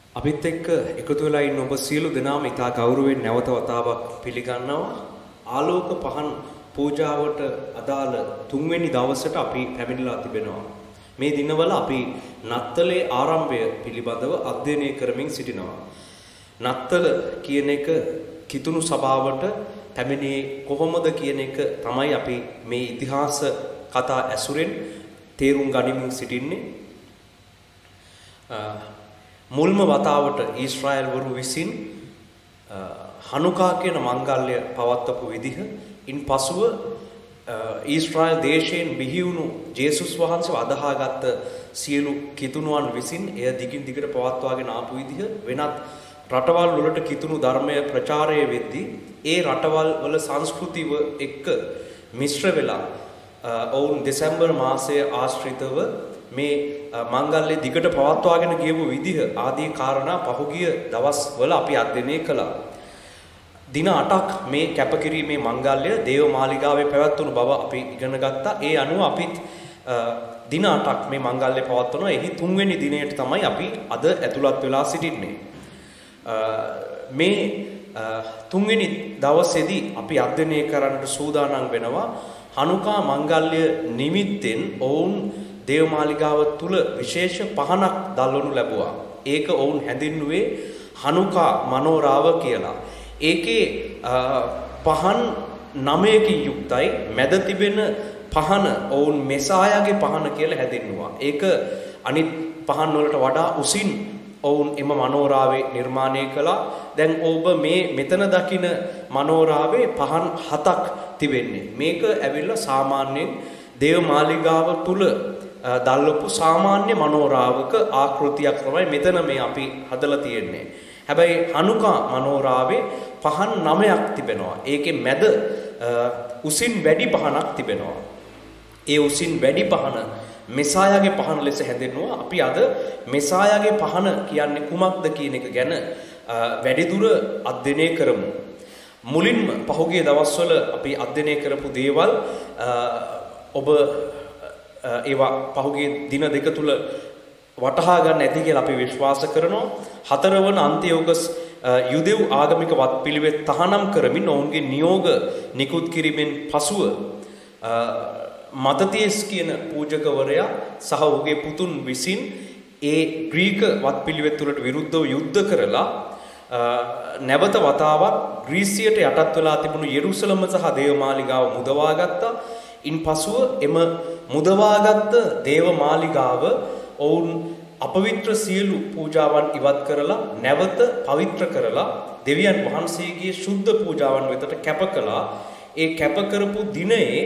අපිත් එක්ක එකතු වෙලා ඉන්න ඔබ සියලු දෙනාම ඉතා ගෞරවයෙන් නැවත වතාවක් පිළිගන්නවා. ආලෝක පහන් පූජාවට අදාළ තුන්වෙනි දවසට අපි පැමිණලා තිබෙනවා. මේ දිනවල අපි නත්තලේ ආරම්භය පිළිබඳව අධ්‍යයනය කරමින් සිටිනවා. නත්තල කියන එක කිතුණු සභාවට පැමිණියේ කොහොමද කියන එක තමයි අපි මේ ඉතිහාස කතා ඇසුරෙන් තේරුම් ගනිමින් සිටින්නේ. මුල්ම වතාවට ඊශ්‍රායල් වරු විසින් හනුකා කියන මංගල්‍ය පවත්වපු විදිහ, ඉන් පසුව ඊශ්‍රායල් දේශයෙන් බිහි වුණු ජේසුස් වහන්සේව අදහාගත් සියලු කිතුණුවන් විසින් එය දිගින් දිගට පවත්වාගෙන ආපු විදිහ, වෙනත් රටවල් වලට කිතුණු ධර්මය ප්‍රචාරය වෙද්දී ඒ රටවල් වල සංස්කෘතිව එක්ක මිශ්‍ර වෙලා ඔවුන් දෙසැම්බර් මාසයේ ආශ්‍රිතව මේ මංගල්‍ය දිගට පවත්වාගෙන ගියපු විදිහ ආදී කාරණා පහුගිය දවස්වල අපි අධ්‍යයනය කළා. දින 8ක් මේ කැපකිරීමේ මංගල්‍ය දේව මාලිගාවේ පැවැත්වුණු බව අපි ඉගෙන ගත්තා. ඒ අනුව අපිත් දින 8ක් මේ මංගල්‍ය පවත්වනවා. එහි තුන්වෙනි දිනයට තමයි අපි අද ඇතුළත් වෙලා සිටින්නේ. මේ තුන්වෙනි දවසේදී අපි අධ්‍යයනය කරන්නට සූදානම් වෙනවා හනුකා මංගල්‍ය නිමිත්තෙන් ඔවුන් දේවමාලිගාව තුල විශේෂ පහනක් දල්වනු ලැබුවා. ඒක ඔවුන් හැඳින්වුවේ හනුකා මනෝරාව කියලා. ඒකේ පහන් 9කින් යුක්තයි. මැද තිබෙන පහන ඔවුන් මෙසායාගේ පහන කියලා හැඳින්වුවා. ඒක අනිත් පහන් වලට වඩා උසින් ඔවුන් එම මනෝරාවේ නිර්මාණය කළා. දැන් ඔබ මේ මෙතන දකින මනෝරාවේ පහන් 7ක් තිබෙන්නේ. මේක ඇවිල්ලා සාමාන්‍යයෙන් දේවමාලිගාව තුල දල්වපු සාමාන්‍ය මනෝරාවක ආකෘතියක් තමයි මෙතන මේ අපි හදලා තියෙන්නේ. හැබැයි හනුකා මනෝරාවේ පහන් 9ක් තිබෙනවා. ඒකේ මැද උසින් වැඩි පහනක් තිබෙනවා. ඒ උසින් වැඩි පහන මෙසායාගේ පහන ලෙස හැඳින්වුවා. අපි අද මෙසායාගේ පහන කියන්නේ කුමක්ද කියන එක ගැන වැඩිදුර අධ්‍යයනය කරමු. මුලින්ම පහුගිය දවස්වල අපි අධ්‍යයනය කරපු දේවල් ඔබ ඒවා පහුගිය දින දෙක තුල වටහා ගන්න ඇති කියලා අපි විශ්වාස කරනවා. 4 වන අන්තියෝගස් යුදෙව් ආගමික වත්පිළිවෙත් තහනම් කරමින් ඔවුන්ගේ නියෝග නිකුත් කිරීමෙන් පසුව මතතියස් කියන පූජකවරයා සහ ඔහුගේ පුතුන් විසින් ඒ ග්‍රීක වත්පිළිවෙත් වලට විරුද්ධව යුද්ධ කරලා නැවත වතාවක් ග්‍රීසියට යටත් වෙලා තිබුණු යෙරුසලම සහ දේවමාලිගාව මුදවා ගත්තා. ඉන්පසුව එම මුදවාගත් දේවමාලිගාව ඔවුන් අපවිත්‍ර සියලු පූජාවන් ඉවත් කරලා නැවත පවිත්‍ර කරලා දෙවියන් වහන්සේගේ ශුද්ධ පූජාවන් වෙතට කැප කළා. ඒ කැප කරපු දිනයේ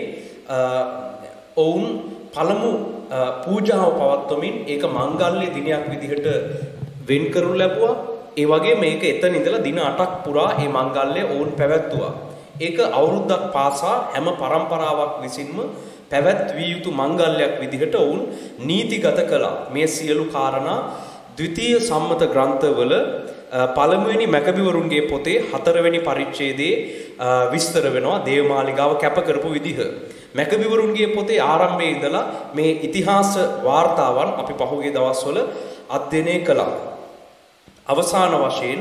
ඔවුන් පළමු පූජාව පවත්වමින් ඒක මංගල්‍ය දිනයක් විදිහට වෙන් කරනු ලැබුවා. ඒ වගේ මේක එතන ඉඳලා දින 8ක් පුරා මේ මංගල්‍ය ඔවුන් පැවැත්තුවා. ඒක අවුරුද්දක් පාසා හැම පරම්පරාවක් විසින්ම පැවැත්විය යුතු මංගල්‍යයක් විදිහට ඔවුන් නීතිගත කළා. මේ සියලු කාරණා ද්විතීය සම්මත ග්‍රන්ථවල පළමුවෙනි මැකබිවරුන්ගේ පොතේ 4 වෙනි පරිච්ඡේදයේ විස්තර වෙනවා දේවමාලිගාව කැප කරපු විදිහ. මැකබිවරුන්ගේ පොතේ ආරම්භයේ ඉඳලා මේ ඉතිහාස වාර්තාවන් අපි පහුගිය දවස්වල අධ්‍යයනය කළා. අවසාන වශයෙන්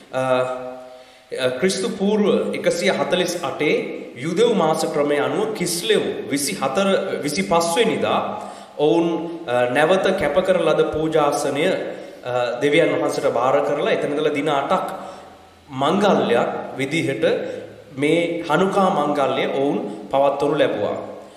ක්‍රිස්තු පූර්ව 148 යුදෙව් මාස ක්‍රමය අනුව කිස්ලෙව් 25 වෙනිදා ඔවුන් නැවත කැප කරන ලද පූජාසනය දෙවියන් වහන්සේට බාර කරලා එතන ඉඳලා දින 8ක් මංගල්‍යයක් විදිහට මේ හනුකා මංගල්‍ය ඔවුන් පවත්වනු ලැබුවා.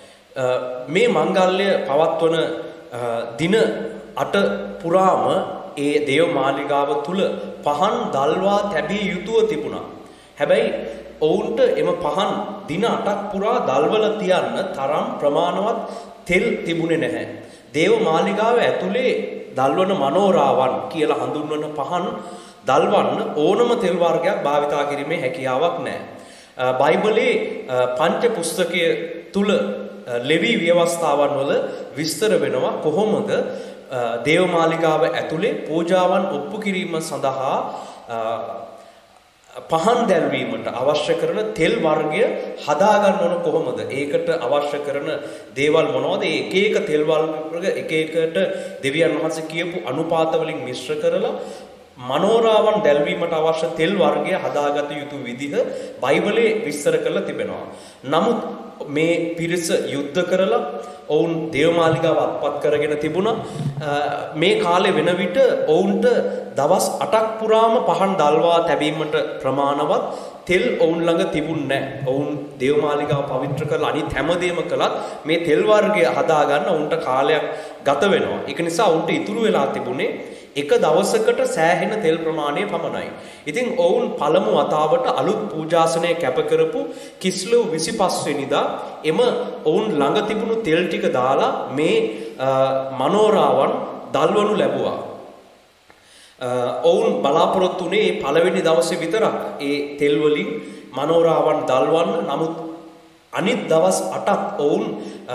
මේ මංගල්‍ය පවත්වන දින 8 පුරාම ඒ දේව මාලිගාව තුල පහන් දල්වා තැබිය යුතුව තිබුණා. හැබැයි ඔවුන්ට එම පහන් දින 8ක් පුරා දල්වල තියන්න තරම් ප්‍රමාණවත් තෙල් තිබුණේ නැහැ. දේව මාලිගාව ඇතුලේ දල්වන මනෝරාවන් කියලා හඳුන්වන පහන් දල්වන්න ඕනම තෙල් වර්ගයක් භාවිතා කිරීමේ හැකියාවක් නැහැ. බයිබලයේ පංච පුස්තකයේ තුල ලෙවි ව්‍යවස්ථාවන් වල විස්තර වෙනවා කොහොමද දේවමාලිගාව ඇතුලේ පූජාවන් ඔප්පු කිරීම සඳහා පහන් දැල්වීමට අවශ්‍ය කරන තෙල් වර්ගය හදා ගන්න ඕන කොහොමද? ඒකට අවශ්‍ය කරන දේවල් මොනවද? ඒ එක එක තෙල් වර්ග එක එකට දෙවියන් වහන්සේ කියපු අනුපාත වලින් මිශ්‍ර කරලා මනෝරාවන් දැල්වීමට අවශ්‍ය තෙල් වර්ගය හදාගත යුතු විදිහ බයිබලයේ විස්තර කරලා තිබෙනවා. නමුත් මේ පිරිස යුද්ධ කරලා ඔවුන් දේවමාලිගාව අත්පත් කරගෙන තිබුණා. මේ කාලේ වෙන විට ඔවුන්ට දවස් 8ක් පුරාම පහන් දල්වා තැබීමට ප්‍රමාණවත් තෙල් ඔවුන් ළඟ තිබුණේ නැහැ. ඔවුන් දේවමාලිගාව පවිත්‍ර කරලා අනිත් හැමදේම කළත් මේ තෙල් වර්ගය හදාගන්න ඔවුන්ට කාලයක් ගත වෙනවා. ඒක නිසා ඔවුන්ට ඉතුරු වෙලා තිබුණේ එක දවසකට සෑහෙන තෙල් ප්‍රමාණය පමණයි. ඉතින් ඔවුන් පළමු වතාවට අලුත් පූජාසනය කැප කරපු කිස්ලෙව් 25 වෙනිදා එම ඔවුන් ළඟ තිබුණු තෙල් ටික දාලා මේ මනෝරාවන් දල්වනු ලැබුවා. ඔවුන් බලාපොරොත්තු වුණේ පළවෙනි දවසේ විතරක් ඒ තෙල් වලින් මනෝරාවන් දල්වන්න. නමුත් අනිත් දවස් 8ක් ඔවුන්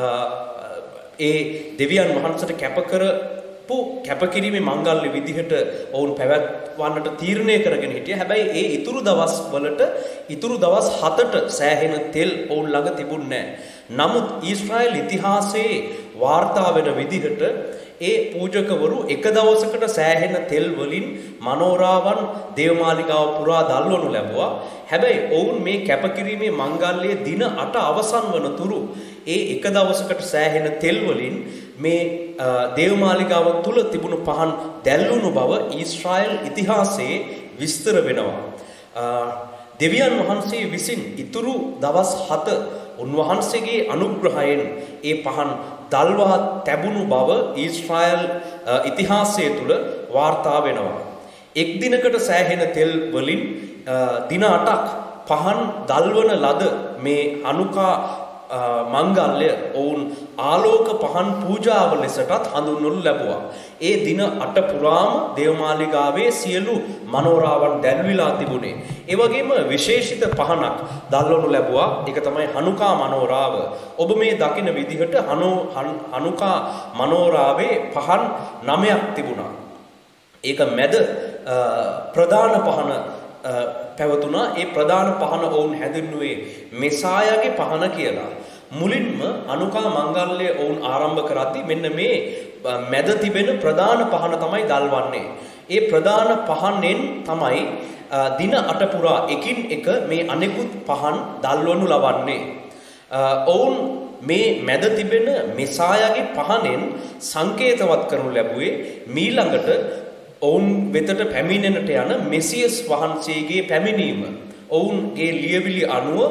ඒ දෙවියන් වහන්සේට කැප කරපු කැපකිරීමේ මංගල්‍ය විදිහට ඔවුන් පැවැත්වන්නට තීරණය කරගෙන හිටියා. හැබැයි ඒ ඉතුරු දවස් වලට ඉතුරු දවස් 7ට සෑහෙන තෙල් ඔවුන් ළඟ තිබුණේ නැහැ. නමුත් ඊශ්‍රායල් ඉතිහාසයේ වාර්තා වෙන විදිහට ඒ පූජකවරු එක දවසකට සෑහෙන තෙල් වලින් මනෝරාවන් දේවමාලිගාව පුරා දල්වනු ලැබුවා. හැබැයි ඔවුන් මේ කැපකිරීමේ මංගල්‍යයේ දින 8 අවසන් වන තුරු ඒ එක දවසකට සෑහෙන තෙල් වලින් මේ දේවමාලිගාව තුල තිබුණු පහන් දැල්වුණු බව ඊශ්‍රායල් ඉතිහාසයේ විස්තර වෙනවා. දෙවියන් වහන්සේ විසින් ඉතුරු දවස් 7 උන්වහන්සේගේ අනුග්‍රහයෙන් ඒ පහන් දල්වා තැබුණු බව ඊශ්‍රායල් ඉතිහාසය තුල වාර්තා වෙනවා. එක් දිනකට සෑහෙන තෙල් වලින් දින 8ක් පහන් දල්වන ලද මේ හනුකා මංගල්‍ය ඔවුන් ආලෝක පහන් පූජාව ලෙසටත් හඳුන්වනු ලැබුවා. ඒ දින 8 පුරාම දේවමාලිගාවේ සියලු මනෝරාවන් දැල්විලා තිබුණේ. ඒ වගේම විශේෂිත පහනක් දල්වනු ලැබුවා. ඒක තමයි හනුකා මනෝරාව. ඔබ මේ දකින විදිහට හනුකා මනෝරාවේ පහන් 9ක් තිබුණා. ඒක මැද ප්‍රධාන පහන පැවතුණා. ඒ ප්‍රධාන පහන ඔවුන් හැඳින්වුවේ මෙසායාගේ පහන කියලා. මුලින්ම අනුකා මංගල්‍ය ඔවුන් ආරම්භ කරද්දී මෙන්න මේ මැද තිබෙන ප්‍රධාන පහන තමයි දල්වන්නේ. ඒ ප්‍රධාන පහනෙන් තමයි දින 8 පුරා එකින් එක මේ අනෙකුත් පහන් දල්වනු ලබන්නේ. ඔවුන් මේ මැද තිබෙන මෙසායාගේ පහනෙන් සංකේතවත් කරනු ලැබුවේ මීළඟට ඔවුන් වෙතට පැමිණෙනට යන මෙසියස් වහන්සේගේ පැමිණීම. ඔවුන්ගේ ලියවිලි අනුව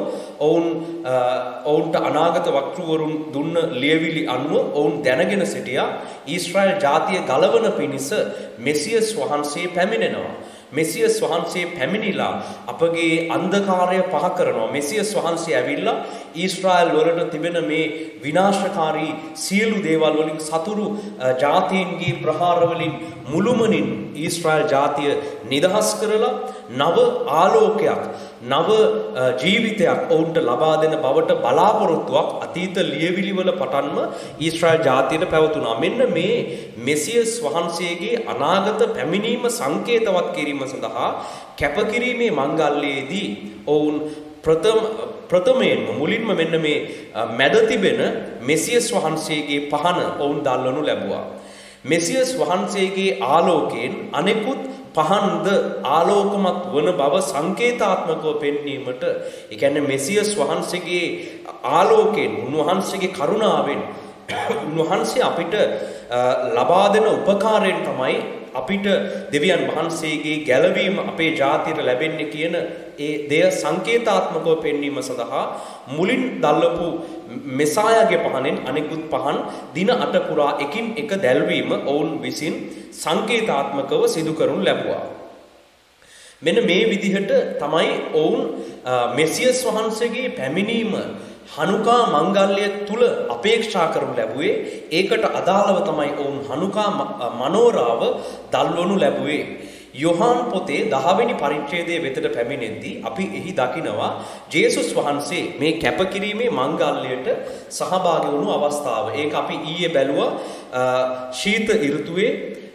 ඔවුන්ට අනාගත වක්තෘවරුන් දුන්න ලියවිලි අනුව ඔවුන් දැනගෙන සිටියා ඊශ්‍රායල් ජාතිය ගලවන පිණිස මෙසියස් වහන්සේ පැමිණෙනවා. මෙසියස් වහන්සේ පැමිණිලා අපගේ අන්ධකාරය පහ කරනවා. මෙසියස් වහන්සේ ඇවිල්ලා ඊශ්‍රායල් වලට තිබෙන මේ විනාශකාරී සියලු දේවල් වලින් සතුරු ජාතීන්ගේ ප්‍රහාර වලින් මුළුමනින් ඊශ්‍රායල් ජාතිය නිදහස් කරලා නව ආලෝකයක් නව ජීවිතයක් ඔවුන්ට ලබා දෙන බවට බලාපොරොත්තුවක් අතීත ලියවිලි වල පටන්ම ඊශ්‍රායල් ජාතියට පැවතුණා. මෙන්න මේ මෙසියස් වහන්සේගේ අනාගත පැමිණීම සංකේතවත් කිරීම සඳහා කැපකිරීමේ මංගල්‍යයේදී ඔවුන් ප්‍රථමයෙන්ම මුලින්ම මෙන්න මේ මැද තිබෙන මෙසියස් වහන්සේගේ පහන ඔවුන් දල්වනු ලැබුවා. මෙසියස් වහන්සේගේ ආලෝකයෙන් අනෙකුත් පහන්ද ආලෝකමත් වන බව සංකේතාත්මකව පෙන්වීමට, ඒ කියන්නේ මෙසියස් වහන්සේගේ ආලෝකයෙන්, උන්වහන්සේගේ කරුණාවෙන් උන්වහන්සේ අපිට ලබා දෙන උපකාරයෙන් තමයි අපිට දෙවියන් වහන්සේගේ ගැලවීම අපේ ජාතියට ලැබෙන්නේ කියන ඒ දෙය සංකේතාත්මකව පෙන්වීම සඳහා මුලින් දල්වපු මෙසායාගේ පහනෙන් අනෙකුත් පහන් දින 8 පුරා එකින් එක දැල්වීම ඔවුන් විසින් සංකේතාත්මකව සිදු කරනු ලැබුවා. මෙන්න මේ විදිහට තමයි ඔවුන් මෙසියස් වහන්සේගේ පැමිණීම හනුකා මංගල්‍ය තුල අපේක්ෂා කරනු ලැබුවේ. ඒකට අදාළව තමයි ඔවුන් හනුකා මනෝරාව දල්වනු ලැබුවේ. යොහාන් පොතේ 10 වෙනි පරිච්ඡේදයේ වෙතට පැමිණෙද්දී අපි එහි දකිනවා ජේසුස් වහන්සේ මේ කැපකිරීමේ මංගල්‍යයට සහභාගී වුණු අවස්ථාව. ඒක අපි ඊයේ බැලුවා ශීත ඍතුවේ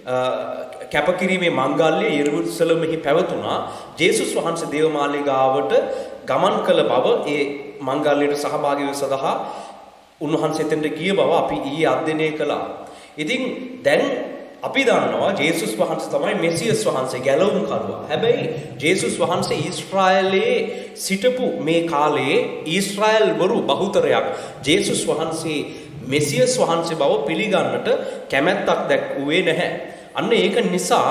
කැපකිරීමේ මංගල්‍ය යෙරුසලමෙහි පැවතුණා. ජේසුස් වහන්සේ දේවමාලිගාවට ගමන් කළ බව, ඒ මංගල්‍යයට සහභාගී වීම සඳහා උන්වහන්සේ එතෙන්ට ගිය බව අපි ඊයේ අධ්‍යයනය කළා. ඉතින් දැන් අපි දන්නවා ජේසුස් වහන්සේ තමයි මෙසියස් වහන්සේ ගැලවුම් කරුවා. හැබැයි ජේසුස් වහන්සේ ඊශ්‍රායලයේ සිටපු මේ කාලයේ ඊශ්‍රායල් වරු බහුතරයක් ජේසුස් වහන්සේ මෙසියස් වහන්සේ බව පිළිගන්නට කැමැත්තක් දැක්වුවේ නැහැ. අන්න ඒක නිසා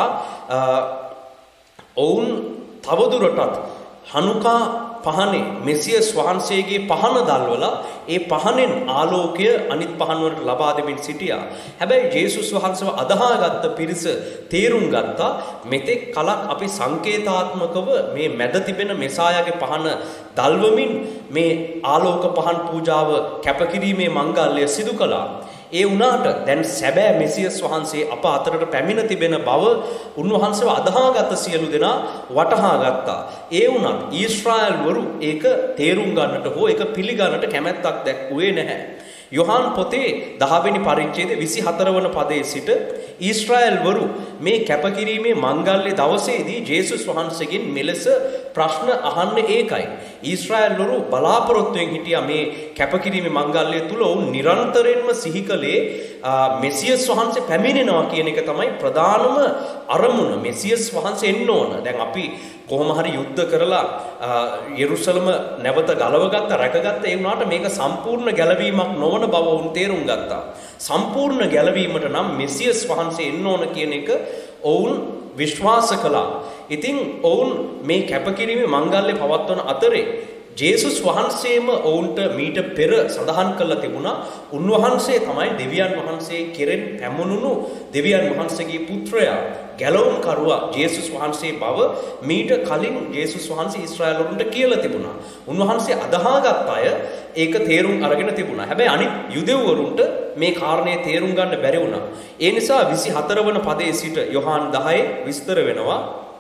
ඔවුන් තවදුරටත් හනුකා පහනේ මෙසියස් වහන්සේගේ පහන දල්වලා ඒ පහනෙන් ආලෝකය අනිත් පහන් වලට ලබා දෙමින් සිටියා. හැබැයි ජේසුස් වහන්සේව අදහාගත්ත පිරිස තේරුම් ගත්තා මෙතෙක් කලක් අපි සංකේතාත්මකව මේ මැද තිබෙන මෙසායාගේ පහන දල්වමින් මේ ආලෝක පහන් පූජාව කැපකිරීමේ මංගල්‍ය සිදු කළා. ඒ වුණාට දැන් සැබෑ මෙසියස් වහන්සේ අප අතරට පැමිණ තිබෙන බව උන්වහන්සේව අදහාගත් සියලු දෙනා වටහා ගත්තා. ඒ වුණත් ඊශ්‍රායල් වරු ඒක තේරුම් ගන්නට හෝ ඒක පිළිගන්නට කැමැත්තක් දැක්ුවේ නැහැ. යොහාන් පොතේ 10 වෙනි පරිච්ඡේදයේ 24 වන පදයේ සිට ඊශ්‍රායල් වරු මේ කැපකිරීමේ මංගල්‍ය දවසේදී ජේසුස් වහන්සේගෙන් මෙලෙස ප්‍රශ්න අහන්නේ ඒකයි. ඊශ්‍රායල් වරු බලාපොරොත්තුෙන් හිටියා මේ කැපකිරීමේ මංගල්‍ය තුල ඔවුන් නිරන්තරයෙන්ම සිහි කළේ මෙසියස් වහන්සේ පැමිණෙනවා කියන එක තමයි ප්‍රධානම අරමුණ. මෙසියස් වහන්සේ එන්න ඕන. දැන් අපි කොහොම හරි යුද්ධ කරලා යෙරුසලම නැවත ගලවගත්ත රැකගත්ත ඒ වුණාට මේක සම්පූර්ණ ගැලවීමක් නොවන බව වුන් තේරුම් ගත්තා. සම්පූර්ණ ගැලවීමට නම් මෙසියස් වහන්සේ එන්න ඕන කියන එක ඔවුන් විශ්වාස කළා. ඉතින් ඔවුන් මේ කැපකිරීමේ මංගල්‍ය පවත්වන අතරේ ජේසුස් වහන්සේම ඔවුන්ට මීට පෙර සඳහන් කළා තිබුණා උන්වහන්සේ තමයි දෙවියන් වහන්සේ කෙරෙන් පැමුණුණු දෙවියන් වහන්සේගේ පුත්‍රයා ගැලවුම් කරුවා ජේසුස් වහන්සේ බව මීට කලින් ජේසුස් වහන්සේ ඊශ්‍රායල් වරුන්ට කියලා තිබුණා. උන්වහන්සේ අදහාගත් අය ඒක තේරුම් අරගෙන තිබුණා. හැබැයි අනිත් යුදෙව්වරුන්ට මේ කාරණේ තේරුම් ගන්න බැරි වුණා. ඒ නිසා 24 වන පදයේ සිට යොහාන් 10 විස්තර වෙනවා.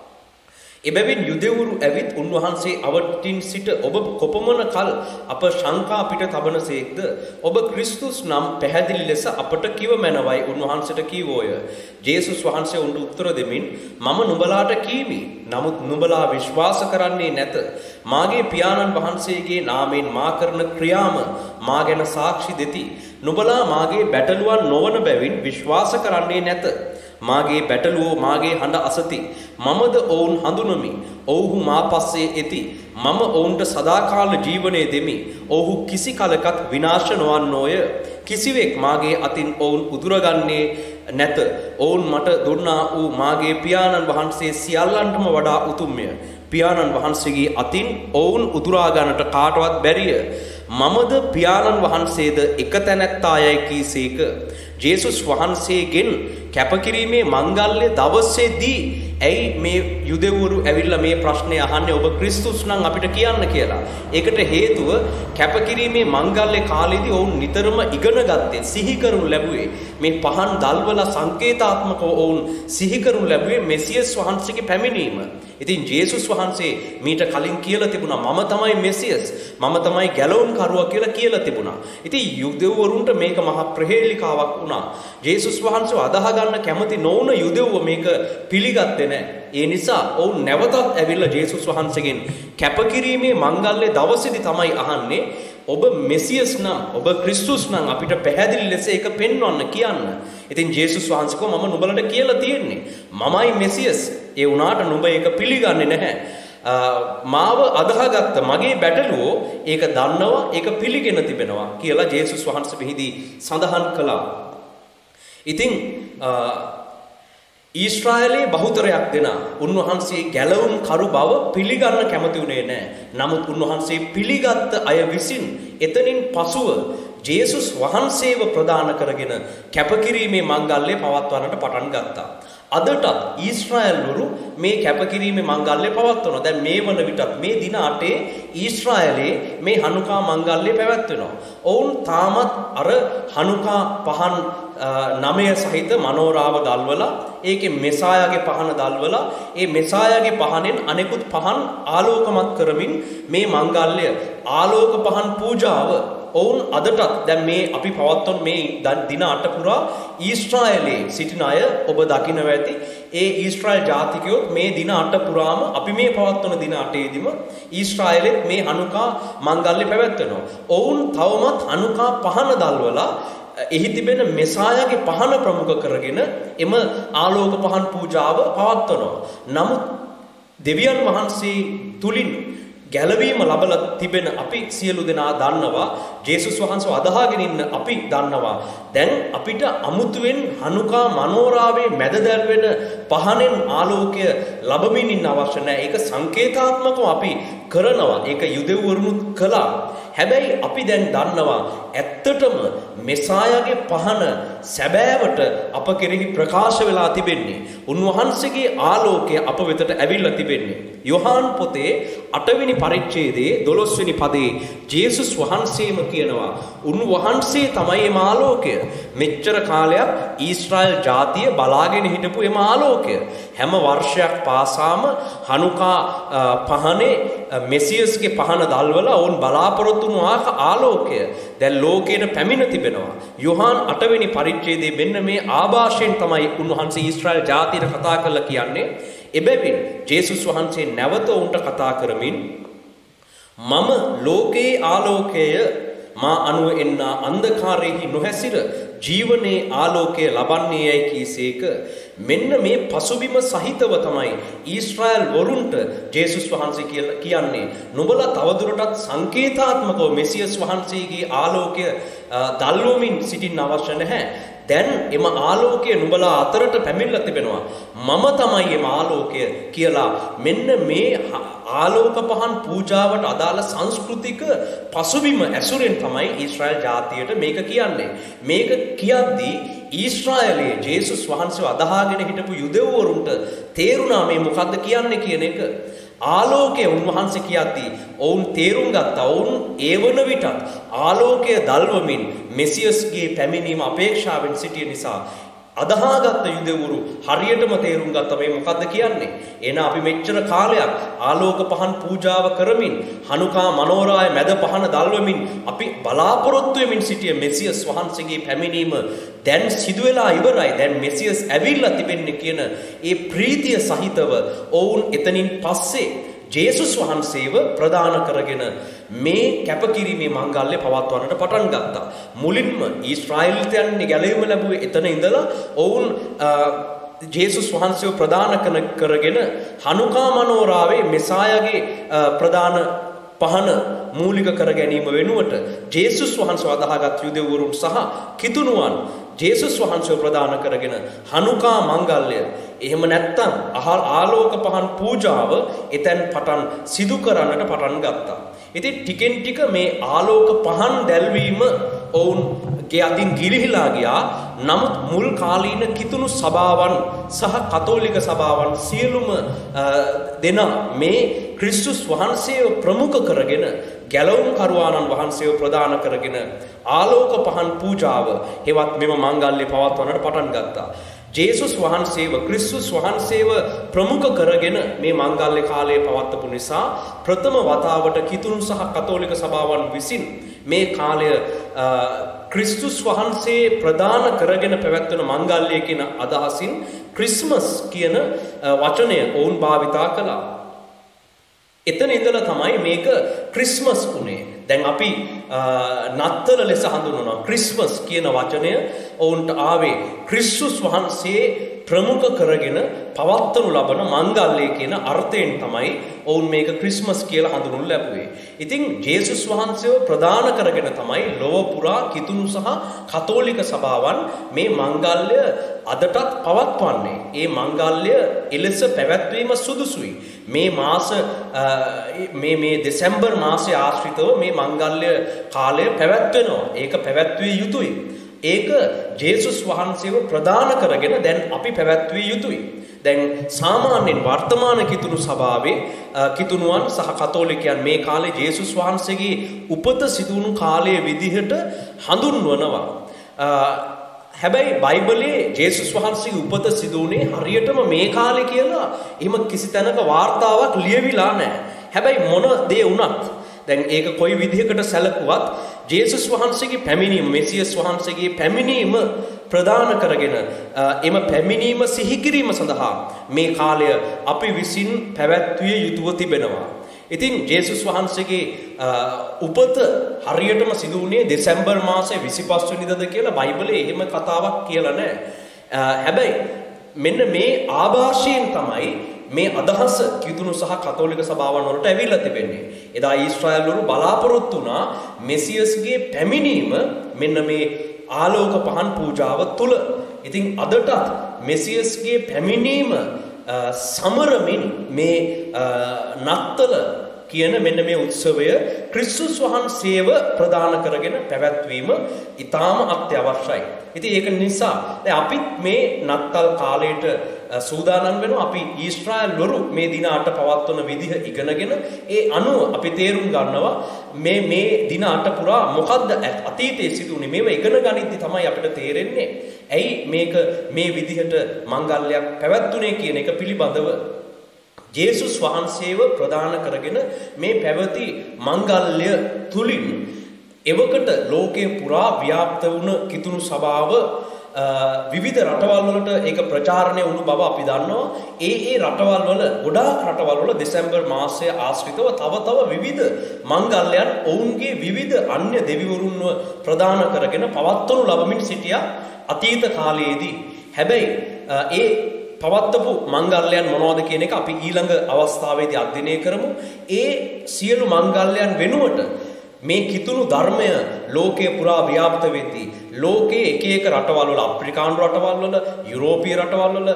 එබැවින් යුදෙව්වරු ඇවිත් උන්වහන්සේ අවටින් සිට ඔබ කොපමණ කල් අප ශංකා පිට තබනසේක්ද? ඔබ ක්‍රිස්තුස් නම් පැහැදිලි ලෙස අපට කිව මැනවයි උන්වහන්සේට කීවෝය. ජේසුස් වහන්සේ උන්ට උත්තර දෙමින් මම නුඹලාට කීමි. නමුත් නුඹලා විශ්වාස කරන්නේ නැත. මාගේ පියාණන් වහන්සේගේ නාමයෙන් මා කරන ක්‍රියාම මා ගැන සාක්ෂි දෙති. නුඹලා මාගේ බැටළුවන් නොවන බැවින් විශ්වාස කරන්නේ නැත. මාගේ බැටළුවෝ මාගේ හඬ අසති. මමද ඔවුන් හඳුනමි. ඔවුහු මා පස්සේ එති. මම ඔවුන්ට සදාකාල ජීවනය දෙමි. ඔවුහු කිසි කලකත් විනාශ නොවන්නෝය. කිසිවෙක් මාගේ අතින් ඔවුන් උදුරගන්නේ නැත. ඔවුන් මට දුන්නා වූ මාගේ පියාණන් වහන්සේ සියල්ලන්ටම වඩා උතුම්ය. පියාණන් වහන්සේගේ අතින් ඔවුන් උදුරා ගන්නට කාටවත් බැරිය. මමද පියාණන් වහන්සේද එක තැනැත්තායයි කීසේක. ජේසුස් වහන්සේගෙන් කැපකිරීමේ මංගල්‍ය දවසේදී ඇයි මේ යුදෙව්වරු ඇවිල්ලා මේ ප්‍රශ්නේ අහන්නේ ඔබ ක්‍රිස්තුස් නම් අපිට කියන්න කියලා. ඒකට හේතුව කැපකිරීමේ මංගල්‍ය කාලේදී ඔවුන් නිතරම ඉගෙන ගත්තේ සිහි කරනු ලැබුවේ මේ පහන් දල්වල සංකේතාත්මකව ඔවුන් සිහි කරනු ලැබුවේ මෙසියස් වහන්සේගේ පැමිණීම. ඉතින් ජේසුස් වහන්සේ මීට කලින් කියලා තිබුණා මම තමයි මෙසියස්, මම තමයි ගැලවුම් කරුවා කියලා කියලා තිබුණා. ඉතින් යුදෙව්වරුන්ට මේක මහා ප්‍රහේලිකාවක් වුණා. ජේසුස් වහන්සේව අදහ ගන්න කැමති නොවුන යුදෙව්ව මේක පිළිගත්තේ නැහැ. ඒ නිසා ඔවුන් නැවතත් ඇවිල්ලා ජේසුස් වහන්සේගෙන් කැපකිරීමේ මංගල්‍ය දවසේදී තමයි අහන්නේ ඔබ මෙසියස් නම් ඔබ ක්‍රිස්තුස් නම් අපිට පැහැදිලි ලෙස ඒක පෙන්වන්න කියන්න. ඉතින් ජේසුස් වහන්සේ කිව්වා මම නුඹලට කියලා තියෙන්නේ මමයි මෙසියස්. ඒ වුණාට නුඹ ඒක පිළිගන්නේ නැහැ. මාව අදහාගත්ත මගේ බැටළුවෝ ඒක දන්නවා ඒක පිළිගෙන තිබෙනවා කියලා ජේසුස් වහන්සේ මෙහිදී සඳහන් කළා. ඉතින් ඊශ්‍රායලයේ බහුතරයක් දෙනා උන්වහන්සේ ගැලවුම් කරු බව පිළිගන්න කැමති වුණේ නැහැ. නමුත් උන්වහන්සේ පිළිගත් අය විසින් එතනින් පසුව ජේසුස් වහන්සේව ප්‍රදාන කරගෙන කැපකිරීමේ මංගල්‍ය පවත්වන්නට පටන් ගත්තා. අදටත් ඊශ්‍රායල්වරු මේ කැපකිරීමේ මංගල්‍ය පවත්වනවා. දැන් මේ වන විටත් මේ දින 8 ඊශ්‍රායලයේ මේ හනුකා මංගල්‍ය පැවැත්වෙනවා. ඔවුන් තාමත් අර හනුකා පහන් 9 සහිත මනෝරාව දල්වලා ඒකේ මෙසායාගේ පහන දල්වලා ඒ මෙසායාගේ පහනෙන් අනෙකුත් පහන් ආලෝකමත් කරමින් මේ මංගල්‍ය ආලෝක පහන් පූජාව ඔවුන් අදටත් දැන් මේ අපි පවත්වන මේ දින 8 පුරා ඊශ්‍රායලයේ සිටින අය ඔබ දකින්න ඇති ඒ ඊශ්‍රායල් ජාතිකයෝ මේ දින 8 පුරාම අපි මේ පවත්වන දින 8 මේ හනුකා මංගල්‍ය පැවැත්වෙනවා. ඔවුන් තවමත් හනුකා පහන දල්වලා එහි තිබෙන මෙසායාගේ පහන ප්‍රමුඛ කරගෙන එම ආලෝක පහන් පූජාව පවත්වනවා. නමුත් දෙවියන් වහන්සේ තුලින් ගැලවීම ලබලා තිබෙන අපි සියලු දෙනා දන්නවා, ජේසුස් වහන්සේව අදහාගෙන ඉන්න අපි දන්නවා, දැන් අපිට අමුතුවෙන් හනුකා මනෝරාවේ මැද දැල්වෙන පහනෙන් ආලෝකය ලැබමින් ඉන්න අවශ්‍ය නැහැ. ඒක සංකේතාත්මකව අපි කරනවා. ඒක යුදෙව්වරුනුත් කළා. හැබැයි අපි දැන් දන්නවා ඇත්තටම මෙසායාගේ පහන සැබෑවට අප කෙරෙහි ප්‍රකාශ වෙලා තිබෙන්නේ. උන්වහන්සේගේ ආලෝකය අප වෙතට ඇවිල්ලා තිබෙන්නේ. යොහාන් පොතේ 8 වෙනි පරිච්ඡේදයේ 12 වෙනි පදයේ ජේසුස් වහන්සේම කියනවා උන්වහන්සේ තමයි මේ ආලෝකය. මෙච්චර කාලයක් ඊශ්‍රායල් ජාතිය බලාගෙන හිටපු මේ ආලෝකය. හැම වර්ෂයක් පාසාම හනුකා පහනේ මෙසියස්ගේ පහන දල්වලා වුන් බලාපොරොත්තු වුණු ආලෝකය දැන් ලෝකයට පැමිණ තිබෙනවා. යොහාන් 8 වෙනි පරිච්ඡේදයේ මෙන්න මේ ආభాෂයෙන් තමයි උන්වහන්සේ ඊශ්‍රායල් ජාතියට කතා කරලා කියන්නේ. එබැවින් ජේසුස් වහන්සේ නැවත උන්ට කතා කරමින් මම ලෝකයේ ආලෝකය මා අනුව එන්නා අන්ධකාරයෙහි නොහැසිර ජීවනයේ ආලෝකය ලබන්නේ යයි කීසේක. මෙන්න මේ පසුබිම සහිතව තමයි ඊශ්‍රායල් වරුන්ට ජේසුස් වහන්සේ කියන්නේ නුඹලා තවදුරටත් සංකේතාත්මකව මෙසියස් වහන්සේගේ ආලෝකය දල්වමින් සිටින්න අවශ්‍ය නැහැ. දැන් එම ආලෝකය නුඹලා අතරට පැමිණලා තිබෙනවා. මම තමයි එම ආලෝකය කියලා මෙන්න මේ ආලෝක පහන් පූජාවට අදාළ සංස්කෘතික පසුබිම ඇසුරෙන් තමයි ඊශ්‍රායල් ජාතියට මේක කියන්නේ. මේක කියද්දී ඊශ්‍රායලයේ ජේසුස් වහන්සේව අදහාගෙන හිටපු යුදෙව්වරුන්ට තේරුණා මේ මොකද්ද කියන්නේ කියන එක. ආලෝකය උන්වහන්සේ කියද්දී ඔවුන් තේරුම් ගත්තා. ඔවුන් ඒ වන විටත් ආලෝකය දල්වමින් මෙසියස්ගේ පැමිණීම අපේක්ෂාවෙන් සිටිය නිසා අදහාගත්ත යුදෙව්වරු හරියටම තේරුම් ගත්තා මේ මොකද්ද කියන්නේ. එන අපි මෙච්චර කාලයක් ආලෝක පහන් පූජාව කරමින් හනුකා මනෝරාය මැද පහන දල්වමින් අපි බලාපොරොත්තු වෙමින් සිටිය මෙසියස් වහන්සේගේ පැමිණීම දැන් සිදු වෙලා ඉවරයි. දැන් මෙසියස් ඇවිල්ලා තිබෙන්නේ කියන ඒ ප්‍රීතිය සහිතව ඔවුන් එතනින් පස්සේ ජේසුස් වහන්සේව ප්‍රදාන කරගෙන මේ කැපකිරීමේ මංගල්‍ය පවත්වන්නට පටන් ගත්තා. මුලින්ම ඊශ්‍රායලිතයන් ගැලවීම ලැබුවේ එතන ඉඳලා ඔවුන් ජේසුස් වහන්සේව ප්‍රදාන කරගෙන හනුකා මනෝරාවේ මෙසායාගේ ප්‍රදාන පහන මූලික කර ගැනීම වෙනුවට ජේසුස් වහන්සේව අදහාගත් යුදෙව්වරුන් සහ කිතුණුවන් ජේසුස් වහන්සේව ප්‍රදාන කරගෙන හනුකා මංගල්‍ය එහෙම නැත්නම් ආලෝක පහන් පූජාව එතෙන් පටන් සිදු කරන්නට පටන් ගත්තා. ඉතින් ටිකෙන් ටික මේ ආලෝක පහන් දැල්වීම ඔවුන්ගේ අතින් ගිලිහිලා ගියා. නමුත් මුල් කාලීන කිතුණු සභාවන් සහ කතෝලික සභාවන් සියලුම දෙනා මේ ක්‍රිස්තුස් වහන්සේව ප්‍රමුඛ කරගෙන ගැලවුම් කරුවාණන් වහන්සේව ප්‍රදාන කරගෙන ආලෝක පහන් පූජාව හෙවත් මෙම මංගල්‍ය පවත්වන්නට පටන් ගත්තා. ජේසුස් වහන්සේව ක්‍රිස්තුස් වහන්සේව ප්‍රමුඛ කරගෙන මේ මංගල්‍ය කාලය පවත්වපු නිසා ප්‍රථම වතාවට කිතුණු සහ කතෝලික සභාවන් විසින් මේ කාලය ක්‍රිස්තුස් වහන්සේ ප්‍රදාන කරගෙන පැවැත්වෙන මංගල්‍ය කියන අදහසින් ක්‍රිස්මස් කියන වචනය ඔවුන් භාවිතා කළා. එතන ඉඳලා තමයි මේක ක්‍රිස්මස් උනේ. දැන් අපි නත්තල ලෙස හඳුන්වනවා. ක්‍රිස්මස් කියන වචනය ඔවුන්ට ආවේ ක්‍රිස්තුස් වහන්සේ ප්‍රමුඛ කරගෙන පවත්වනු ලබන මංගල්‍ය කියන අර්ථයෙන් තමයි ඔවුන් මේක ක්‍රිස්මස් කියලා හඳුන්වනු ලැබුවේ. ඉතින් ජේසුස් වහන්සේව ප්‍රදාන කරගෙන තමයි ලොව පුරා කිතුණු සහ කතෝලික සභාවන් මේ මංගල්‍ය අදටත් පවත්වන්නේ. ඒ මංගල්‍ය එලෙස පැවැත්වීම සුදුසුයි. මේ මාස මේ දෙසැම්බර් මාසයේ ආශ්‍රිතව මේ මංගල්‍ය කාලය පැවැත්වෙනවා. ඒක පැවැත්විය යුතුයි. ඒක ජේසුස් වහන්සේව ප්‍රදාන කරගෙන දැන් අපි පැවැත්විය යුතුයි. දැන් සාමාන්‍යයෙන් වර්තමාන කිතුණු සභාවේ කිතුණුවන් සහ කතෝලිකයන් මේ කාලේ ජේසුස් වහන්සේගේ උපත සිදුවුණු කාලයේ විදිහට හඳුන්වනවා. හැබැයි බයිබලයේ ජේසුස් වහන්සේගේ උපත සිදු වුණේ හරියටම මේ කාලේ කියලා එහෙම කිසි තැනක වාර්තාවක් ලියවිලා නැහැ. හැබැයි මොන දේ වුණත් දැන් ඒක කොයි විදිහකට සැලකුවත් ජේසුස් වහන්සේගේ පැමිණීම මෙසියස් වහන්සේගේ පැමිණීම ප්‍රදාන කරගෙන එම පැමිණීම සිහි කිරීම සඳහා මේ කාලය අපි විසින් පැවැත්විය යුතුව තිබෙනවා. ඉතින් ජේසුස් වහන්සේගේ උපත හරියටම සිදු වුණේ දෙසැම්බර් මාසයේ 25 වෙනිදාද කියලා බයිබලයේ එහෙම කතාවක් කියලා නැහැ. හැබැයි මෙන්න මේ ආభాෂයෙන් තමයි මේ අදහස කිතුණු සහ කතෝලික සභාවන් වලට ඇවිල්ලා තිබෙන්නේ. එදා ඊශ්‍රායල් වරු බලාපොරොත්තු වුණා මෙසියස්ගේ පැමිණීම මෙන්න මේ ආලෝක පහන් පූජාව තුල. ඉතින් අදටත් මෙසියස්ගේ පැමිණීම සමරමින් මේ නත්තල කියන මෙන්න මේ උත්සවය ක්‍රිස්තුස් වහන්සේව ප්‍රදාන කරගෙන පැවැත්වීම ඉතාම අත්‍යවශ්‍යයි. ඉතින් ඒක නිසා දැන් අපිත් මේ නත්තල් කාලයට සූදානම් වෙනවා. අපි ඊශ්‍රායල් වරු මේ දින 8 පවත්වන විදිහ ඉගෙනගෙන ඒ අනුව අපි තේරුම් ගන්නවා මේ දින 8 පුරා මොකද්ද අතීතයේ සිදුුනේ. මේව ඉගෙන ගනිද්දි තමයි අපිට තේරෙන්නේ ඇයි මේක මේ විදිහට මංගල්‍යයක් පැවැත්ුනේ කියන එක පිළිබඳව. ජේසුස් වහන්සේව ප්‍රදාන කරගෙන මේ පැවති මංගල්‍ය තුලින් එවකට ලෝකේ පුරා ව්‍යාප්ත වුණ කිතුණු සභාව විවිධ රටවල් වලට ඒක ප්‍රචාරණය වුණු බව අපි දන්නවා. ඒ රටවල් වල ගොඩාක් රටවල් වල දෙසැම්බර් මාසය ආශ්‍රිතව තව විවිධ මංගල්‍යයන් ඔවුන්ගේ විවිධ අන්‍ය දෙවිවරුන්ව ප්‍රදාන කරගෙන පවත්වනු ලබමින් සිටියා අතීත කාලයේදී. හැබැයි ඒ පවත්වපු මංගල්‍යයන් මොනවද කියන එක අපි ඊළඟ අවස්ථාවේදී අධ්‍යයනය කරමු. ඒ සියලු මංගල්‍යයන් වෙනුවට මේ කිතුණු ධර්මය ලෝකයේ පුරා ව්‍යාප්ත වෙද්දී ලෝකයේ එක රටවල් වල අප්‍රිකානු රටවල් වල යුරෝපීය රටවල් වල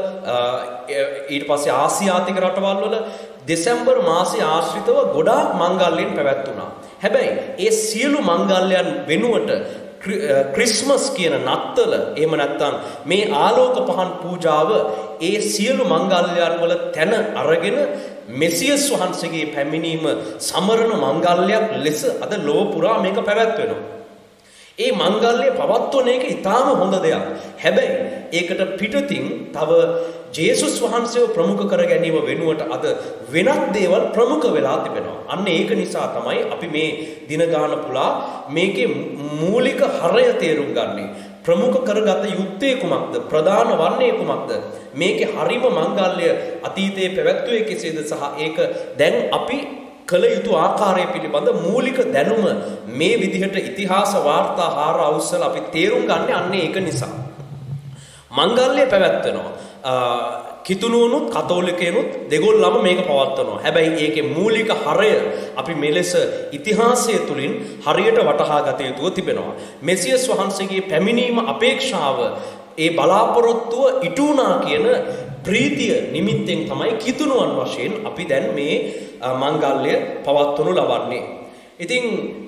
ඊට පස්සේ ආසියාතික රටවල් වල දෙසැම්බර් මාසයේ ආශ්‍රිතව ගොඩාක් මංගල්‍යයන් පැවැත්වුණා. හැබැයි ඒ සියලු මංගල්‍යයන් වෙනුවට ක්‍රිස්මස් කියන නත්තල එහෙම නැත්නම් මේ ආලෝක පහන් පූජාව ඒ සියලු මංගල්‍යයන් වල තැන අරගෙන මෙසියස් වහන්සේගේ පැමිණීම සමරන මංගල්‍යයක් ලෙස අද ලෝක පුරා මේක පැවැත්වෙනවා. ඒ මංගල්‍ය පවත්වන එක ඉතාම හොඳ දෙයක්. හැබැයි ඒකට පිටතින් තව ජේසුස් වහන්සේව ප්‍රමුඛ කර ගැනීම වෙනුවට අද වෙනත් දේවල් ප්‍රමුඛ වෙලා තිබෙනවා. අන්න ඒක නිසා තමයි අපි මේ දින ගාන පුරා මේකේ මූලික හරය තේරුම් ගන්නේ. ප්‍රමුඛ කරගත යුත්තේ කුමක්ද? ප්‍රධාන වන්නේ කුමක්ද? මේකේ හරිම මංගල්‍ය අතීතයේ පැවැත්වුවේ කෙසේද සහ ඒක දැන් අපි කළ යුතු ආකාරය පිළිබඳ මූලික දැනුම මේ විදිහට ඉතිහාස වාර්තා හාර අවුස්සල අපි තේරුම් ගන්න අන්නේ ඒක නිසා. මංගල්‍ය පැවැත්වෙනවා. කිතුණුවනුත් කතෝලිකයනුත් දෙගොල්ලම මේක පවත්වනවා. හැබැයි ඒකේ මූලික හරය අපි මෙලෙස ඉතිහාසය තුලින් හරියට වටහා ගත යුතුව තිබෙනවා. මෙසියස් වහන්සේගේ පැමිණීම අපේක්ෂාව ඒ බලාපොරොත්තුව ඉටු වුණා කියන ප්‍රීතිය නිමිත්තෙන් තමයි කිතුණුවන් වශයෙන් අපි දැන් මේ මංගල්‍ය පවත්වනු ලබන්නේ. ඉතින්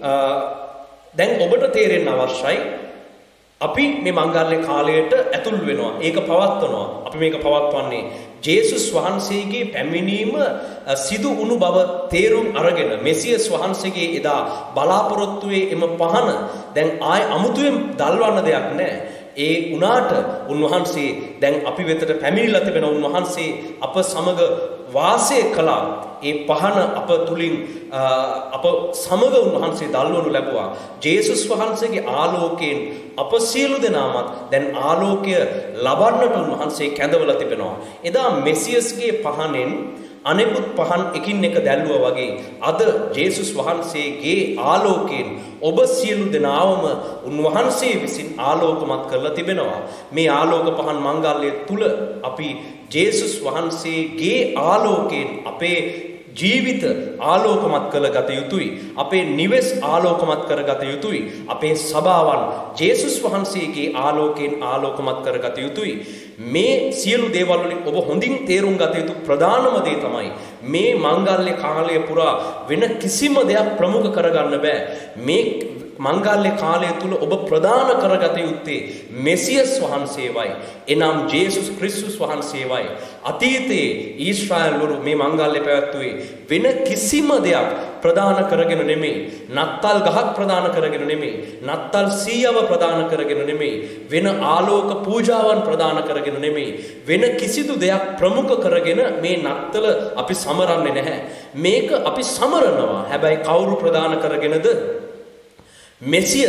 දැන් ඔබට තේරෙන්න අවශ්‍යයි අපි මේ මංගල්‍ය කාලයට ඇතුල් වෙනවා. ඒක පවත්වනවා. අපි මේක පවත්වන්නේ ජේසුස් වහන්සේගේ පැමිණීම සිදු වුණු බව තේරුම් අරගෙන මෙසියස් වහන්සේගේ එදා බලාපොරොත්තුවේ එම පහන දැන් ආය අමුතුවෙන් දල්වන්න දෙයක් නැහැ. ඒ උනාට උන්වහන්සේ දැන් අපි වෙතට පැමිණිලා තිබෙන උන්වහන්සේ අප සමග වාසය කළා. ඒ පහන අප තුලින් අප සමග උන්වහන්සේ දල්වනු ලැබුවා. ජේසුස් වහන්සේගේ ආලෝකයෙන් අප සියලු දෙනාමත් දැන් ආලෝකය ලබන්නට උන්වහන්සේ කැඳවලා තිබෙනවා. එදා මෙසියස්ගේ පහනෙන් අනෙකුත් පහන් එකින් එක දැල්වුවා වගේ අද ජේසුස් වහන්සේගේ ආලෝකයෙන් ඔබ සියලු දෙනාවම උන්වහන්සේ විසින් ආලෝකමත් කරලා තිබෙනවා. මේ ආලෝක පහන් මංගල්‍ය තුල අපි ජේසුස් වහන්සේගේ ආලෝකයෙන් අපේ ජීවිත ආලෝකමත් කරගත යුතුයි. අපේ නිවෙස් ආලෝකමත් කරගත යුතුයි. අපේ සභාවන් ජේසුස් වහන්සේගේ ආලෝකයෙන් ආලෝකමත් කරගත යුතුයි. මේ සියලු දේවල් වලින් ඔබ හොඳින් තේරුම් ගත යුතු ප්‍රධානම දේ තමයි මේ මංගල්‍ය කාලය පුරා වෙන කිසිම දෙයක් ප්‍රමුඛ කරගන්න බෑ. මේ මංගල්‍ය කාලය තුල ඔබ ප්‍රදාන කරගත යුත්තේ මෙසියස් වහන්සේවයි. එනම් ජේසුස් ක්‍රිස්තුස් වහන්සේවයි. අතීතයේ ඊශ්‍රායල් වරු මේ මංගල්‍ය පැවැත්වුවේ වෙන කිසිම දෙයක් ප්‍රදාන කරගෙන නෙමෙයි. නත්තල් ගහක් ප්‍රදාන කරගෙන නෙමෙයි. නත්තල් සීයව ප්‍රදාන කරගෙන නෙමෙයි. වෙන ආලෝක පූජාවන් ප්‍රදාන කරගෙන නෙමෙයි. වෙන කිසිදු දෙයක් ප්‍රමුඛ කරගෙන මේ නත්තල අපි සමරන්නේ නැහැ. මේක අපි සමරනවා. හැබැයි කවුරු ප්‍රදාන කරගෙනද? මෙසියස්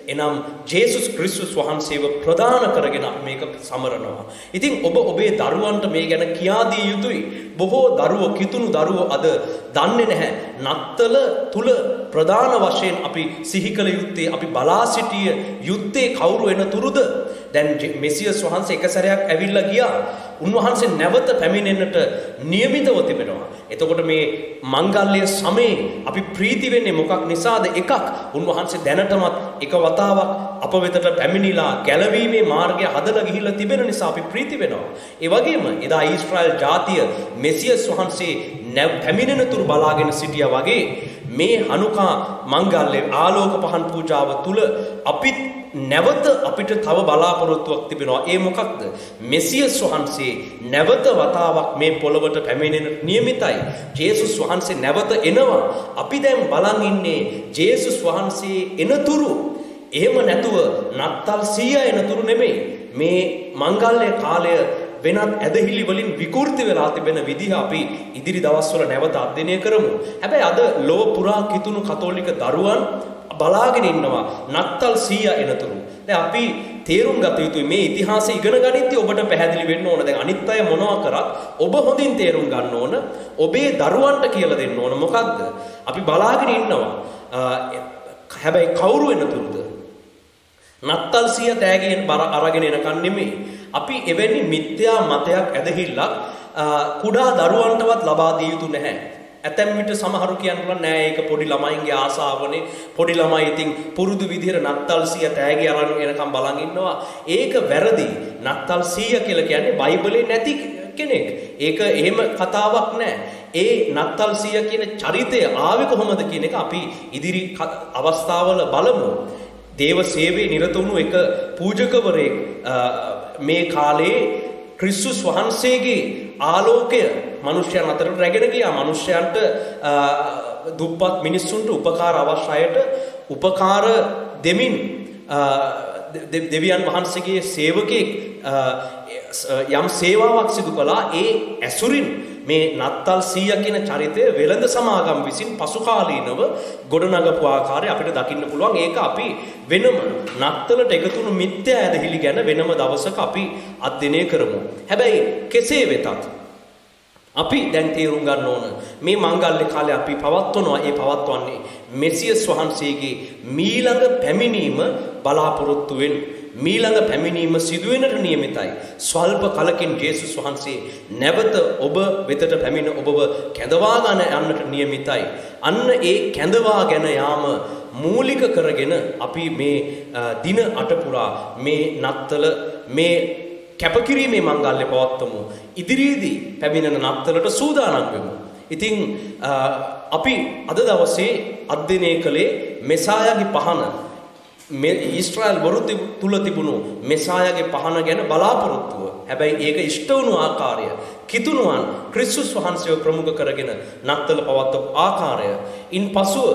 එනම් ජේසුස් ක්‍රිස්තුස් වහන්සේව ප්‍රදාන කරගෙන මේක සමරනවා. ඉතින් ඔබ ඔබේ දරුවන්ට මේ ගැන කියා දිය යුතුයි. බොහෝ දරුවෝ කිතුණු දරුවෝ අද දන්නේ නැහැ. නත්තල තුල ප්‍රධාන වශයෙන් අපි සිහි කළ යුත්තේ අපි බලා සිටිය යුත්තේ කවුරු වෙන තුරුද? දැන් මෙසියස් වහන්සේ එක සැරයක් ඇවිල්ලා ගියා. උන්වහන්සේ නැවත පැමිණෙන්නට නියමිතව තිබෙනවා. එතකොට මේ මංගල්‍ය සමයේ අපි ප්‍රීති වෙන්නේ මොකක් නිසාද? එකක් උන්වහන්සේ දැනටමත් එක වතාවක් අප වෙතට පැමිණිලා ගැලවීමේ මාර්ගය හදලා ගිහිල්ලා තිබෙන නිසා අපි ප්‍රීති වෙනවා. ඒ වගේම එදා ඊශ්‍රායල් ජාතිය මෙසියස් වහන්සේ පැමිණෙන තුරු බලාගෙන සිටියා වගේ මේ හනුකා මංගල්‍ය ආලෝක පහන් පූජාව තුල අපිත් නැවත අපිට තව බලාපොරොත්තුවක් තිබෙනවා. ඒ මොකක්ද? මෙසියස් වහන්සේ නැවත වතාවක් මේ පොළවට පැමිණෙන නියමිතයි. ජේසුස් වහන්සේ නැවත එනවා. අපි දැන් බලන් ඉන්නේ ජේසුස් වහන්සේ එනතුරු. එහෙම නැතුව නත්තල් 100 එනතුරු නෙමෙයි. මේ මංගල්‍ය කාලය වෙනත් ඇදහිලි වලින් විකෘති වෙලා තිබෙන විදිහ අපි ඉදිරි දවස්වල නැවත අධ්‍යයනය කරමු. හැබැයි අද ලොව පුරා කිතුණු කතෝලික දරුවන් බලාගෙන ඉන්නවා නත්තල් 100 එනතුරු. දැන් අපි තේරුම් ගත යුතුයි මේ ඉතිහාසය ඉගෙන ගනිද්දී ඔබට පැහැදිලි වෙන්න ඕන. දැන් අනිත් අය මොනවා කරත් ඔබ හොඳින් තේරුම් ගන්න ඕන. ඔබේ දරුවන්ට කියලා දෙන්න ඕන. මොකද්ද? අපි බලාගෙන ඉන්නවා. හැබැයි කවුරු එනතුරුද? නත්තල් 100 තෑගියෙන් අරගෙන එනකන් නෙමෙයි. අපි එවැනි මිත්‍යා මතයක් ඇදහිල්ලක් කුඩා දරුවන්ටවත් ලබා දිය යුතු නැහැ. ඇතැම් විට සමහරු කියනවා නෑ ඒක පොඩි ළමයින්ගේ ආසාවනේ. පොඩි ළමයි ඉතින් පුරුදු විදිහට නත්තල් 100 තෑගි අරන් එනකම් බලන් ඉන්නවා. ඒක වැරදි. නත්තල් 100 කියලා කියන්නේ බයිබලේ නැති කෙනෙක්. ඒක එහෙම කතාවක් නෑ. ඒ නත්තල් 100 කියන චරිතය ආවේ කොහොමද කියන එක අපි ඉදිරි අවස්ථාවල බලමු. දේව සේවයේ නිරත වුණු එක පූජකවරයෙක් මේ කාලේ ක්‍රිස්තුස් වහන්සේගේ ආලෝකය මනුෂ්‍යයන් අතරට රැගෙන ගියා. මනුෂ්‍යයන්ට දුප්පත් මිනිස්සුන්ට උපකාර අවශ්‍යයට උපකාර දෙමින් දෙවියන් වහන්සේගේ සේවකෙක් යම් සේවාවක් සිදු කළා. ඒ ඇසුරින් මේ නත්තල් 100 කියන චරිතය වෙළඳ සමාගම් විසින් පසුකාලීනව ගොඩනගපු ආකාරය අපිට දකින්න පුළුවන්. ඒක අපි වෙනම නත්තලට එකතු වුණු මිත්‍යා ඇදහිලි ගැන වෙනම දවසක අපි අධ්‍යයනය කරමු. හැබැයි කෙසේ වෙතත් අපි දැන් තේරුම් ගන්න ඕන මේ මංගල්‍ය කාලේ අපි පවත්වනවා. ඒ පවත්වන්නේ මෙසියස් වහන්සේගේ මීළඟ පැමිණීම බලාපොරොත්තු වෙන මීළඟ පැමිණීම සිදුවෙනට නියමිතයි. ස්වල්ප කලකින් ජේසුස් වහන්සේ නැවත ඔබ වෙතට පැමිණ ඔබව කැඳවා ගන්න යන්නට නියමිතයි. අන්න ඒ කැඳවා ගෙන යාම මූලික කරගෙන අපි මේ දින 8 පුරා මේ නත්තල මේ කැපකිරීමේ මංගල්‍ය පවත්වමු. ඉදිරියේදී පැමිණෙන නත්තලට සූදානම් වෙමු. ඉතින් අපි අද දවසේ අධ්‍යයනය කළේ මෙසායාගේ පහන මේ ඊශ්‍රායල් වරු තුල තිබුණු මෙසායාගේ පහන ගැන බලාපොරොත්තුව. හැබැයි ඒක ඉෂ්ට වුණු ආකාරය, කිතුණුවන් ක්‍රිස්තුස් වහන්සේව ප්‍රමුඛ කරගෙන නත්තල පවත්වපු ආකාරය. ඉන් පසුව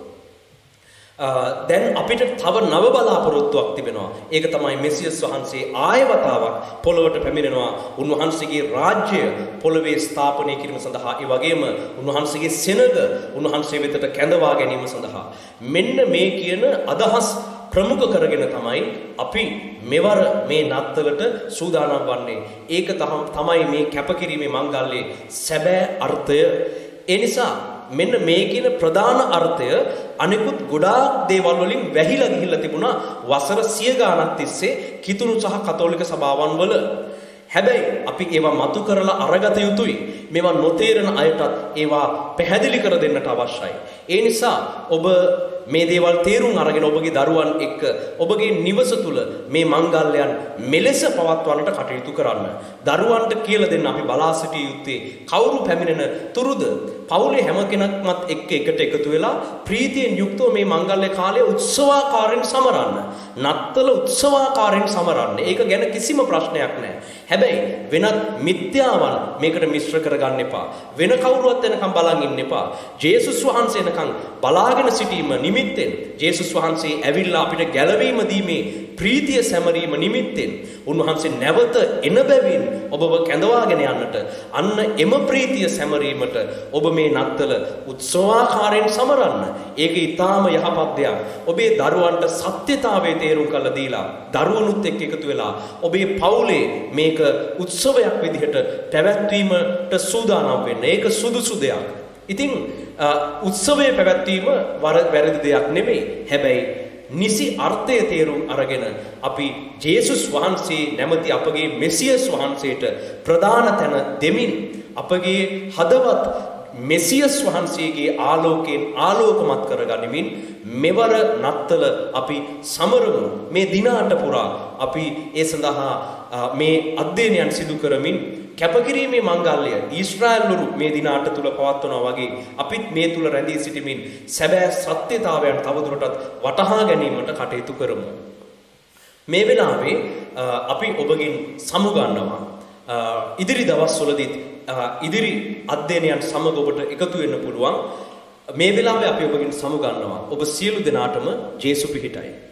දැන් අපිට තව නව බලාපොරොත්තුවක් තිබෙනවා. ඒක තමයි මෙසියස් වහන්සේ ආය වතාවක් පොළොවට පැමිණෙනවා. උන්වහන්සේගේ රාජ්‍යය පොළොවේ ස්ථාපනය කිරීම සඳහා, ඒ වගේම උන්වහන්සේගේ සෙනඟ උන්වහන්සේ වෙතට කැඳවා ගැනීම සඳහා. මෙන්න මේ කියන අදහස් ප්‍රමුඛ කරගෙන තමයි අපි මෙවර මේ නත්තලට සූදානම් වන්නේ. ඒක තමයි මේ කැපකිරීමේ මංගල්‍යයේ සැබෑ අර්ථය. ඒ නිසා මෙන්න මේ කියන ප්‍රධාන අර්ථය අනිකුත් ගොඩාක් දේවල් වලින් වැහිලා ගිහිල්ලා තිබුණා වසර 100 ගාණක් තිස්සේ කිතුණු සහ කතෝලික සභාවන් වල. හැබැයි අපි ඒවා මතු කරලා අරගත යුතුයි. මේවා නොතේරෙන අයටත් ඒවා පැහැදිලි කර දෙන්නට අවශ්‍යයි. ඒ නිසා ඔබ මේ දේවල් තේරුම් අරගෙන ඔබගේ දරුවන් එක්ක ඔබගේ නිවස තුල මේ මංගල්‍යයන් මෙලෙස පවත්වන්නට කටයුතු කරන්න. දරුවන්ට කියලා දෙන්න අපි බලා සිටිය යුත්තේ කවුරු පැමිණෙන තුරුද? පවුලේ හැම කෙනෙක්මත් එක්ක එකට එකතු වෙලා ප්‍රීතියෙන් යුක්තව මේ මංගල්‍ය කාලය උත්සවාකාරයෙන් සමරන්න. නත්තල උත්සවාකාරයෙන් සමරන්න. ඒක ගැන කිසිම ප්‍රශ්නයක් නැහැ. හැබැයි වෙනත් මිත්‍යාවන් මේකට මිශ්‍ර කරගන්න එපා. වෙන කවුරුවත් එනකම් බලන් ඉන්න එපා. ජේසුස් වහන්සේ එනකම් බලාගෙන සිටීම නිමිත්තෙන් ජේසුස් වහන්සේ ඇවිල්ලා අපිට ගැලවීම දීමේ ප්‍රීතිය සැමරීම නිමිත්තෙන් උන්වහන්සේ නැවත එන බැවින් ඔබව කැඳවාගෙන යන්නට අන්න එම ප්‍රීතිය සැමරීමට ඔබ මේ නත්තල උත්සවාකාරයෙන් සමරන්න. ඒක ඊටාම යහපත් දෙයක්. ඔබේ දරුවන්ට සත්‍යතාවයේ තේරුම් කරලා දීලා දරුවනුත් එක්ක එකතු වෙලා ඔබේ පවුලේ මේක උත්සවයක් විදිහට පැවැත්වීමට සූදානම් වෙන්න. ඒක සුදුසු දෙයක්. ඉතින් උත්සවයේ පැවැත්වීම වැරදි දෙයක් නෙමෙයි. හැබැයි නිසි අර්ථය තේරුම් අරගෙන අපි ජේසුස් වහන්සේ නැමැති අපගේ මෙසියස් වහන්සේට ප්‍රධාන තැන දෙමින් අපගේ හදවත් මෙසියස් වහන්සේගේ ආලෝකයෙන් ආලෝකමත් කරගනිමින් මෙවර නත්තල අපි සමරමු. මේ දිනාට පුරා අපි ඒ සඳහා මේ අධ්‍යයනයන් සිදු කරමින් කැපකිරීමේ මංගල්‍යය ඊශ්‍රායල්වරු මේ දිනාට තුල පවත්වනවා වගේ අපිත් මේ තුල රැඳී සිටමින් සැබෑ සත්‍යතාවයන් තවදුරටත් වටහා ගැනීමට කටයුතු කරමු. මේ වෙලාවේ අපි ඔබගෙන් සමුගන්නවා. ඉදිරි දවස්වලදී ඉදිරි අධ්‍යයනයන් සමග ඔබට එකතු වෙන්න පුළුවන්. මේ වෙලාවේ අපි ඔබගෙන් සමුගන්නවා. ඔබ සියලු දෙනාටම ජේසු පිහිටයි.